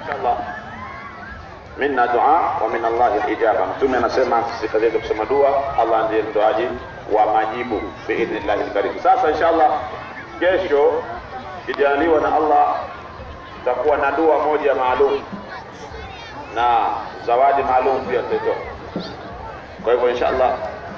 inshallah minna dua wa min Allah al-ijaba. Mtume anasema sifa zetu kusema dua, Allah ndiye mtoaji wa majibu biidhnillah al-karim. Sasa inshallah kesho kijaliwa na Allah tutakuwa na dua moja maalum na zawadi maalum pia tutatoa. Kwa hivyo inshallah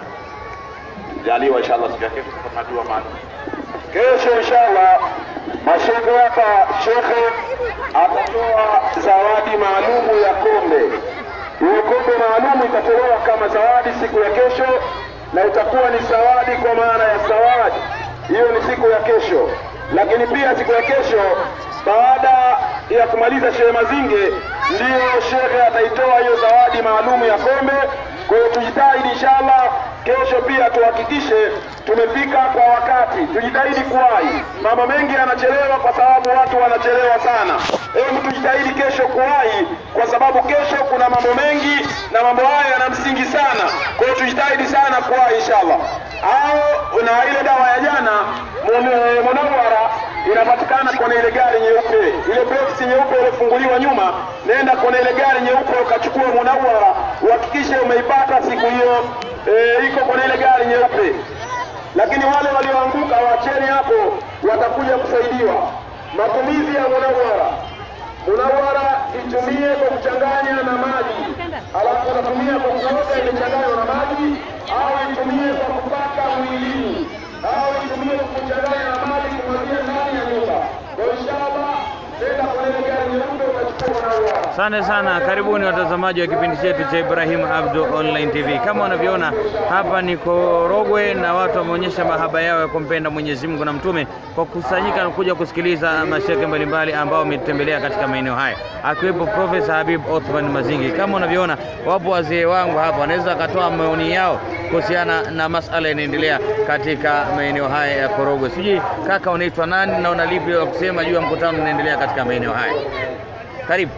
jaliwa inshallah siku ya kesho tutakuwa na dua maalum. Kesho inshallah mashehe hapa shekhe atatoa zawadi maalumu ya kombe. Hiyo kombe maalumu itatolewa kama zawadi siku ya kesho, na itakuwa ni zawadi kwa maana ya zawadi. Hiyo ni siku ya kesho, lakini pia siku ya kesho baada ya kumaliza Shehe Mazinge ndio shekhe ataitoa hiyo zawadi maalumu ya kombe. Kwa hiyo tujitahidi inshallah kesho pia tuhakikishe tumefika kwa wakati, tujitahidi kuwahi. Mambo mengi yanachelewa kwa sababu watu wanachelewa sana. Hebu tujitahidi kesho kuwahi, kwa sababu kesho kuna mambo mengi na mambo haya yana msingi sana. Kwa hiyo tujitahidi sana kuwahi inshallah. Au na ile dawa ya jana Munawara inapatikana kwenye ile gari nyeupe, ile box nyeupe iliyofunguliwa nyuma. Nenda kwenye ile gari nyeupe ukachukua Munawara, uhakikishe umeipata siku hiyo. Iko kwenye ile gari nyeupe. Lakini wale walioanguka waacheni hapo, watakuja kusaidiwa. Matumizi ya Munawara itumie kwa kuchanganya na maji, alafu utatumia kwa kuoga imechanganywa na maji, au itumie kwa kupaka mwilini, au itumie kwa kuchanganya na maji kumwagia ndani ya nyumba. Kwa inshallah nenda kwenye ile gari nyeupe ukachukua Munawara. Asante sana, karibuni watazamaji wa kipindi chetu cha Ibrahim Abdu Online TV. Kama unavyoona hapa ni Korogwe, na watu wameonyesha mahaba yao ya kumpenda Mwenyezi Mungu na Mtume kwa kusanyika na kuja kusikiliza mashehe mbalimbali ambao wametembelea katika maeneo haya, akiwepo Profesa Habib Othman Mazingi. Kama unavyoona wapo wazee wangu hapa, wanaweza katoa maoni yao kuhusiana na masala yanaendelea katika maeneo haya ya Korogwe. Sijui kaka unaitwa nani na una lipi la kusema juu ya mkutano unaendelea katika maeneo haya? Karibu.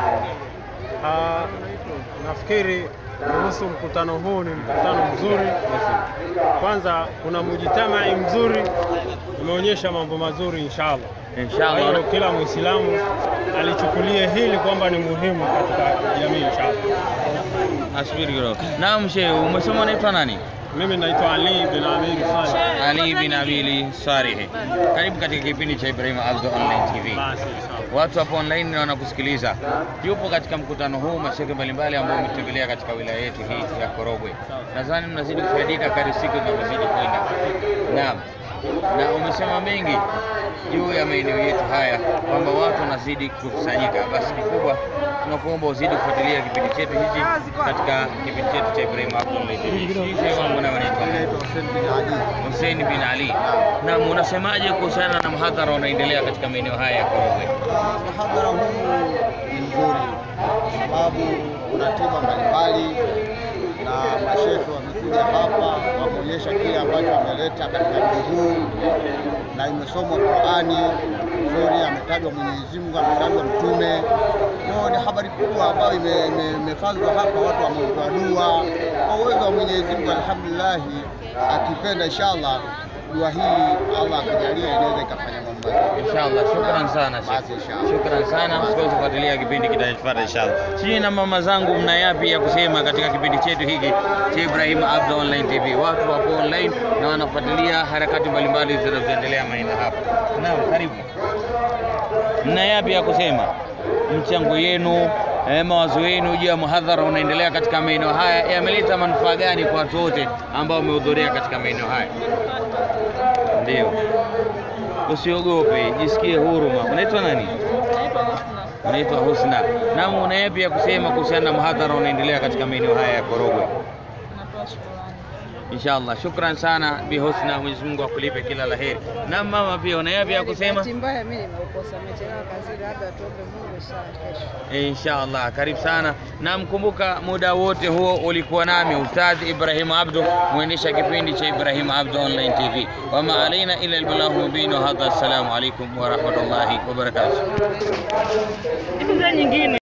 Nafikiri kuhusu mkutano huu ni mkutano mzuri. Kwanza kuna mujtamai mzuri, umeonyesha mambo mazuri inshallah. Inshallah kila Muislamu alichukulie hili kwamba ni muhimu katika jamii inshallah. Asubiri kidogo. Naam shehe, umesema unaitwa nani? Mimi naitwa Ali bin Amili Saleh. Ali bin Amili Saleh. Karibu katika kipindi cha Ibrahim Abdu Online TV. Watu hapo online wanakusikiliza. Yupo katika mkutano huu mashehe mbalimbali ambao wametembelea katika wilaya yetu hii ya Korogwe. Nadhani mnazidi kufaidika kadri siku zinazozidi kwenda. Naam. Na umesema mengi juu ya maeneo yetu haya kwamba watu wanazidi kukusanyika. Basi kikubwa tunakuomba uzidi kufuatilia kipindi chetu hichi katika kipindi chetu cha Ibrahim Abdu Online TV. Shehe wangu na wanaitwa Hussein bin Ali. Na unasemaje kuhusiana na mhadhara unaendelea katika maeneo haya ya Korogwe? Mhadhara huu ni mzuri kwa sababu kuna tiba mbalimbali na mashehe wamekuja hapa wameonyesha kile ambacho wameleta katika mji huu, na imesomwa Qur'ani nzuri, ametajwa Mwenyezi Mungu, ametajwa Mtume. Ni habari kubwa ambayo imefanywa hapa, watu wameomba dua kwa uwezo wa Mwenyezi Mungu. Alhamdulillah, akipenda inshallah dua hii Allah akijalia inaweza ikafanya mambo mazuri inshallah. Shukrani sana Sheikh. Shukrani sana, msikose kufuatilia kipindi kitachofuata inshallah. Sisi na mama zangu mna yapi ya kusema katika kipindi chetu hiki cha Ibrahim Abdu Online TV? Watu wapo online na wanafuatilia harakati mbalimbali zinazoendelea maeneo hapa. Naam, karibu. Mna yapi ya kusema? Mchango yenu, mawazo yenu juu ya muhadhara unaendelea katika maeneo haya yameleta manufaa gani kwa watu wote ambao wamehudhuria katika maeneo haya? Ndio. Usiogope, jisikie huruma. Unaitwa nani? Unaitwa Husna. Na una yapi ya kusema kuhusiana na muhadhara unaendelea katika maeneo haya ya Korogwe? Inshallah. Shukran sana Bi Husna, Mwenyezi Mungu akulipe kila laheri. Na mama pia una yapi ya kusema? Mbaya mimi nimekosa nimechelewa kazi, labda tuombe Mungu kesho. Inshallah. Karibu sana. Na mkumbuka muda wote huo ulikuwa nami Ustadh Ibrahim Abdu, muendesha kipindi cha Ibrahim Abdu Online TV. Wa ma alaina illa al-balagh mubin. Wa hadha, assalamu alaykum wa rahmatullahi wa barakatuh.